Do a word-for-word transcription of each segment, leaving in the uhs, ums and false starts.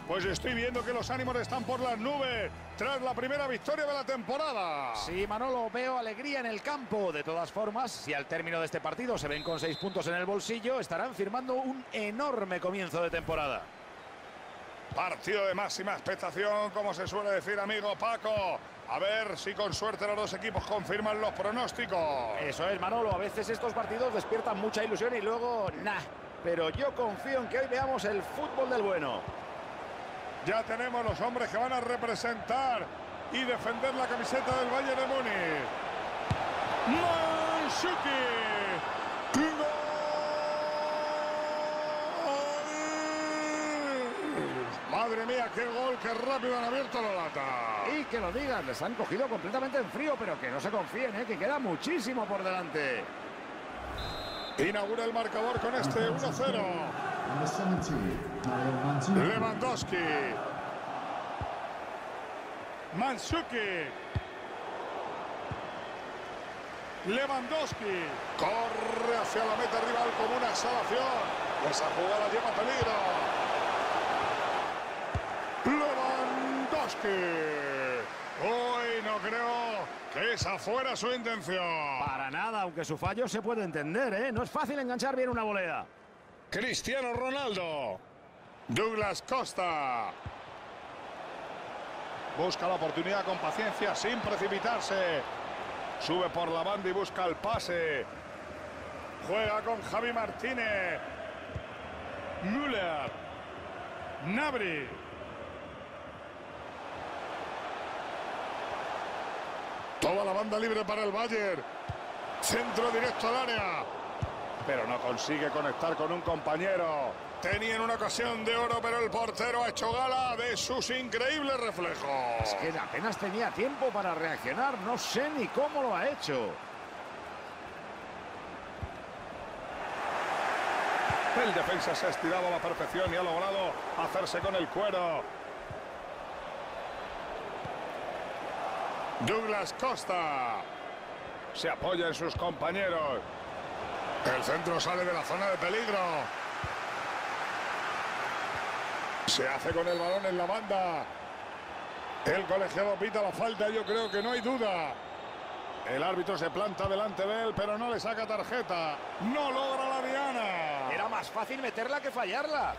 Pues estoy viendo que los ánimos están por las nubes tras la primera victoria de la temporada. Sí, Manolo, veo alegría en el campo. De todas formas, si al término de este partido se ven con seis puntos en el bolsillo, estarán firmando un enorme comienzo de temporada. Partido de máxima expectación, como se suele decir, amigo Paco. A ver si con suerte los dos equipos confirman los pronósticos. Eso es, Manolo. A veces estos partidos despiertan mucha ilusión y luego, nah. Pero yo confío en que hoy veamos el fútbol del bueno. Ya tenemos los hombres que van a representar y defender la camiseta del Bayern de Múnich. Mandzukic. Madre mía, qué gol, qué rápido han abierto la lata. Y que lo digan, les han cogido completamente en frío, pero que no se confíen, ¿eh? Que queda muchísimo por delante. Inaugura el marcador con este uno cero. Lewandowski. Mandzukic. Lewandowski. Corre hacia la meta rival como una exhalación. Esa jugada lleva peligro. Lewandowski. Hoy no creo que esa fuera su intención. Para nada, aunque su fallo se puede entender, ¿eh? No es fácil enganchar bien una volea. Cristiano Ronaldo. Douglas Costa. Busca la oportunidad con paciencia, sin precipitarse. Sube por la banda y busca el pase. Juega con Javi Martínez. Müller. Gnabry. Toda la banda libre para el Bayern. Centro directo al área. Pero no consigue conectar con un compañero. Tenían una ocasión de oro, pero el portero ha hecho gala de sus increíbles reflejos. Es que apenas tenía tiempo para reaccionar. No sé ni cómo lo ha hecho. El defensa se ha estirado a la perfección y ha logrado hacerse con el cuero. Douglas Costa. Se apoya en sus compañeros. El centro sale de la zona de peligro. Se hace con el balón en la banda. El colegiado pita la falta, yo creo que no hay duda. El árbitro se planta delante de él, pero no le saca tarjeta. No logra la diana. Era más fácil meterla que fallarla.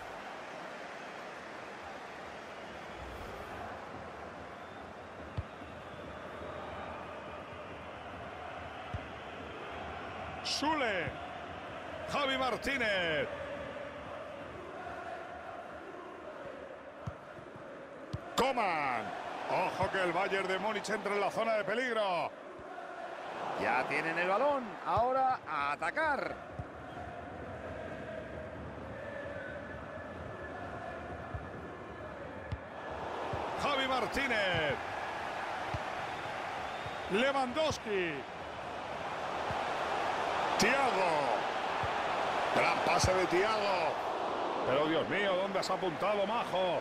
Sule. Javi Martínez. Coman. Ojo que el Bayern de Múnich entra en la zona de peligro. Ya tienen el balón. Ahora a atacar. Javi Martínez. Lewandowski. Thiago. Gran pase de Thiago. Pero Dios mío, ¿dónde has apuntado, majo?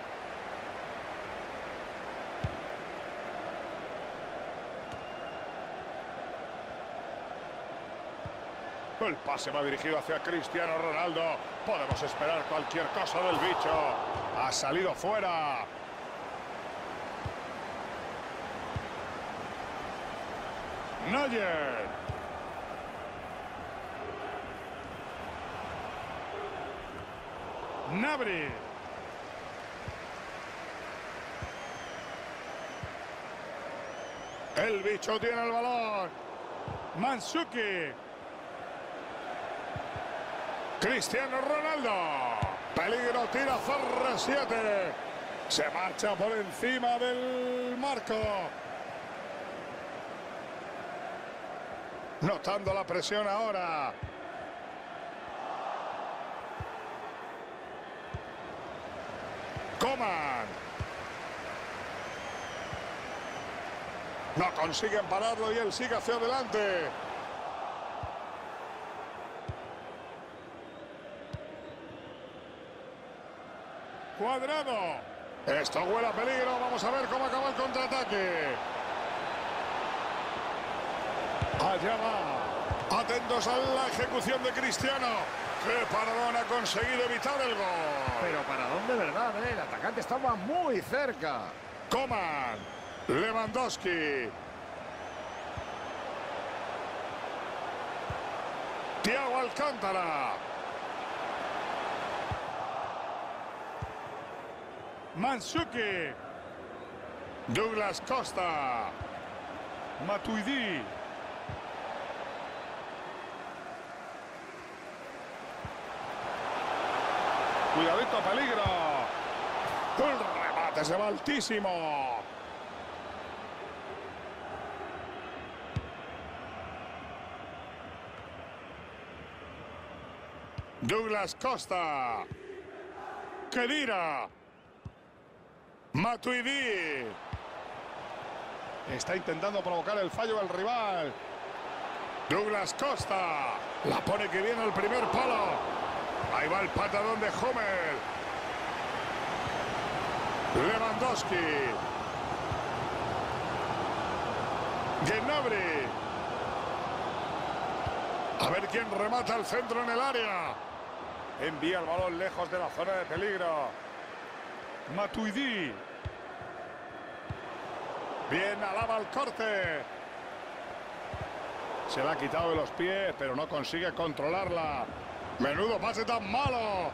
El pase va dirigido hacia Cristiano Ronaldo. Podemos esperar cualquier cosa del bicho. Ha salido fuera. Neuer. Gnabry. El bicho tiene el balón. Mandzukic. Cristiano Ronaldo. Peligro, tira C R siete. Se marcha por encima del marco. Notando la presión ahora. Coman. No consiguen pararlo y él sigue hacia adelante. Cuadrado. Esto huele a peligro. Vamos a ver cómo acaba el contraataque. Allá va. Atentos a la ejecución de Cristiano. Qué paradón, ha conseguido evitar el gol. Pero para dónde, ¿verdad? Eh? El atacante estaba muy cerca. Coman. Lewandowski. Thiago Alcántara. Mandzukic. Douglas Costa. Matuidi. Cuidadito, peligro. El remate se va altísimo. Douglas Costa. Khedira. Matuidi. Está intentando provocar el fallo del rival. Douglas Costa. La pone que viene el primer palo. Ahí va el patadón de Hummel. Lewandowski. Gnabry. A ver quién remata el centro en el área. Envía el balón lejos de la zona de peligro. Matuidi. Bien, alaba el corte. Se la ha quitado de los pies, pero no consigue controlarla. Menudo pase tan malo.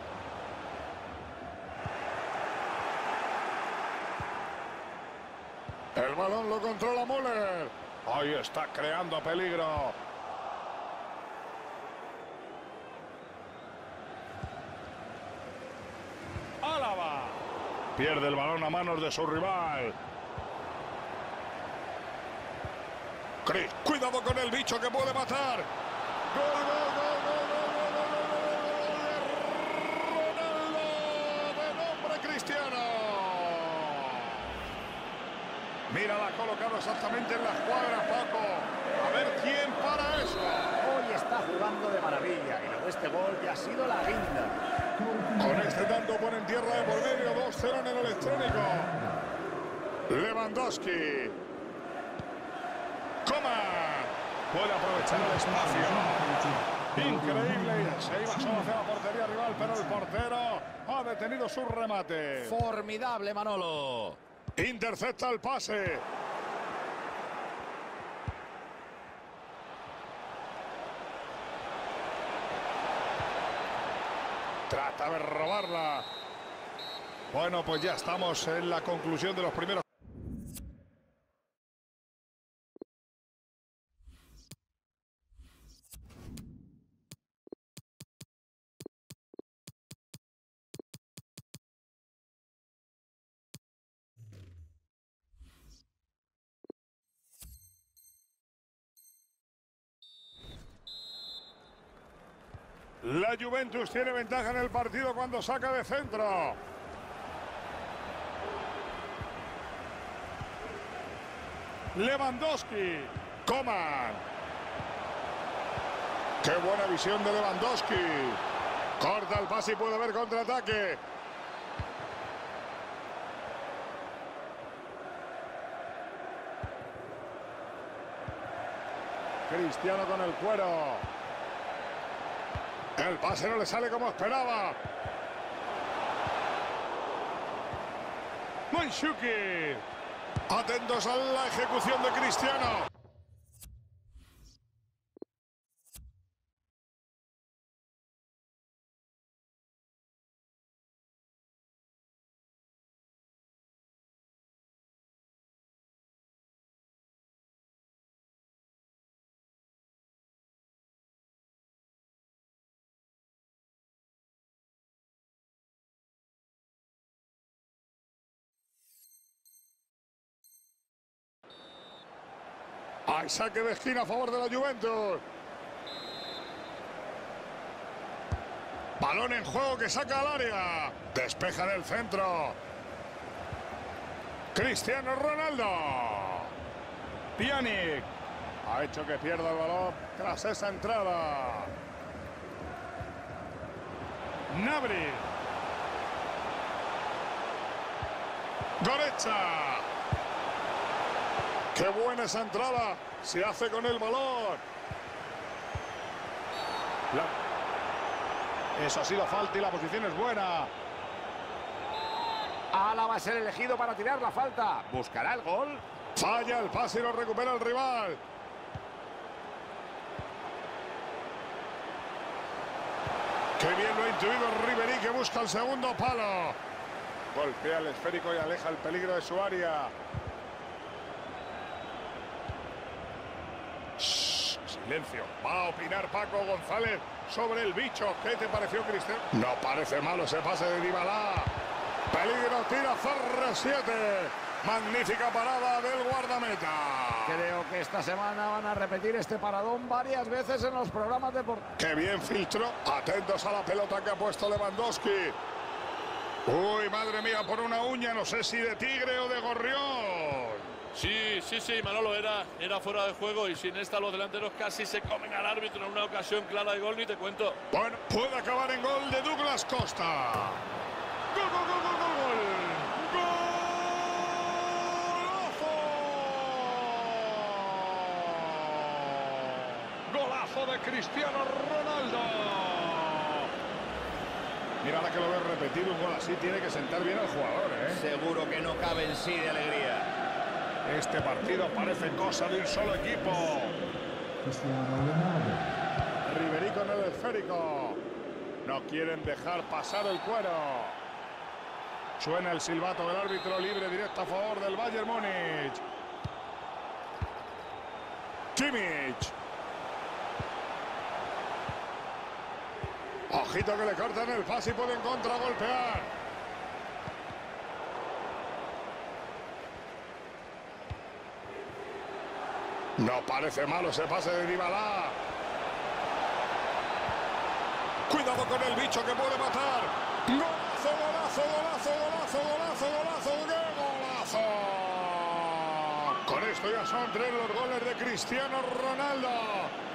El balón lo controla Müller. Ahí está creando peligro. Álava. Pierde el balón a manos de su rival. Chris, cuidado con el bicho que puede matar. Gol, gol, gol, gol, gol, gol, gol, Ronaldo, de nombre Cristiano. Mira, la ha colocado exactamente en la escuadra, Paco. A ver quién para eso. Hoy está jugando de maravilla y lo de este gol ya ha sido la guinda. Con este tanto ponen tierra de por medio, dos cero en el electrónico. Lewandowski. Coman. Puede aprovechar el espacio. Increíble. Se iba solo hacia la portería rival, pero el portero ha detenido su remate. Formidable, Manolo. Intercepta el pase. Trata de robarla. Bueno, pues ya estamos en la conclusión de los primeros. La Juventus tiene ventaja en el partido cuando saca de centro. Lewandowski. Coman. Qué buena visión de Lewandowski. Corta el pase y puede haber contraataque. Cristiano con el cuero. El pase no le sale como esperaba. Mandzukic. Atentos a la ejecución de Cristiano. Hay saque de esquina a favor de la Juventus. Balón en juego que saca al área. Despeja del centro. Cristiano Ronaldo. Pjanic. Ha hecho que pierda el balón tras esa entrada. Gnabry. Goretzka. Qué buena esa entrada. Se hace con el balón. La... Eso ha sido falta y la posición es buena. Ala va a ser elegido para tirar la falta. ¿Buscará el gol? Falla el pase y lo recupera el rival. Qué bien lo ha intuido Ribery, que busca el segundo palo. Golpea el esférico y aleja el peligro de su área. Shh, silencio. Va a opinar Paco González sobre el bicho. ¿Qué te pareció, Cristiano? No parece malo ese pase de Dybala. Peligro, tira C R siete. Magnífica parada del guardameta. Creo que esta semana van a repetir este paradón varias veces en los programas deportivos. Qué bien filtro. Atentos a la pelota que ha puesto Lewandowski. Uy, madre mía, por una uña, no sé si de tigre o de gorrión. Sí, sí, sí, Manolo, era, era fuera de juego y sin esta los delanteros casi se comen al árbitro en una ocasión clara de gol, ni te cuento. Bueno, puede acabar en gol de Douglas Costa. ¡Gol, gol, gol, gol, gol, gol! ¡Golazo! ¡Golazo de Cristiano Ronaldo! Mira, ahora que lo ves repetir, un gol así tiene que sentar bien al jugador, ¿eh? Seguro que no cabe en sí de alegría. Este partido parece cosa de un solo equipo. Ribery con el esférico. No quieren dejar pasar el cuero. Suena el silbato del árbitro, libre directo a favor del Bayern Múnich. Kimmich. Ojito que le cortan el pase y pueden contragolpear. No parece malo ese pase de Dybala. Cuidado con el bicho que puede matar. ¡Golazo, golazo, golazo, golazo, golazo, golazo! ¡Qué golazo! Con esto ya son tres los goles de Cristiano Ronaldo.